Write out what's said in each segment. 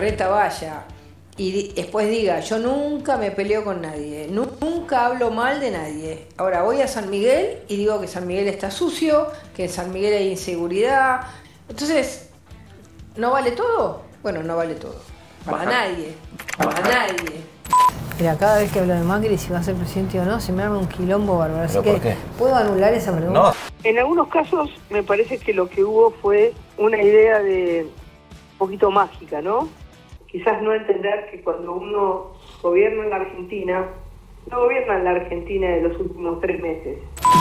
Larreta vaya y después diga, yo nunca me peleo con nadie, nunca hablo mal de nadie. Ahora voy a San Miguel y digo que San Miguel está sucio, que en San Miguel hay inseguridad. Entonces, ¿no vale todo? Bueno, no vale todo. Para nadie. Para nadie. Mira, cada vez que hablo de Macri, si va a ser presidente o no, se me arma un quilombo bárbaro. Así que, ¿puedo anular esa pregunta? No. En algunos casos me parece que lo que hubo fue una idea de un poquito mágica, ¿no? Quizás no entender que cuando uno gobierna en la Argentina, no gobierna en la Argentina de los últimos 3 meses.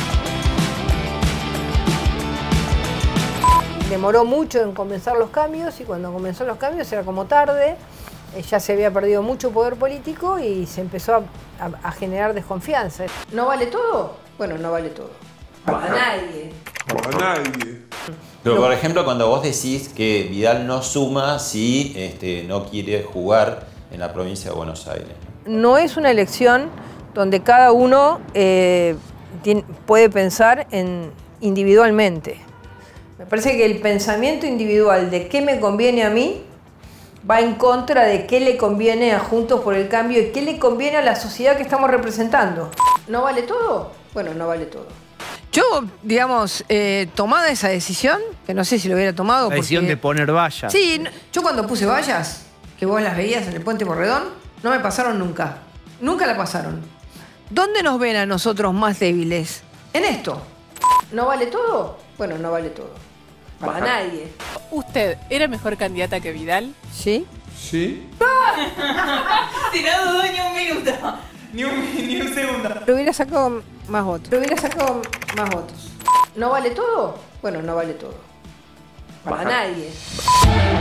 Demoró mucho en comenzar los cambios y cuando comenzó los cambios era como tarde, ya se había perdido mucho poder político y se empezó a generar desconfianza. ¿No vale todo? Bueno, no vale todo. Para nadie. Para nadie. Pero por ejemplo, cuando vos decís que Vidal no suma si no quiere jugar en la provincia de Buenos Aires. No es una elección donde cada uno puede pensar individualmente. Me parece que el pensamiento individual de qué me conviene a mí va en contra de qué le conviene a Juntos por el Cambio y qué le conviene a la sociedad que estamos representando. ¿No vale todo? Bueno, no vale todo. Yo, digamos, tomada esa decisión, que no sé si lo hubiera tomado... La decisión de poner vallas. Sí, yo cuando puse vallas, que vos las veías en el Puente Porredón, no me pasaron nunca. Nunca la pasaron. ¿Dónde nos ven a nosotros más débiles? En esto. ¿No vale todo? Bueno, no vale todo. Para nadie. ¿Usted era mejor candidata que Vidal? ¿Sí? ¿Sí? Si no dudó ni un minuto. Ni un segundo. Lo hubiera sacado más votos. ¿No vale todo? Bueno, no vale todo. Para nadie.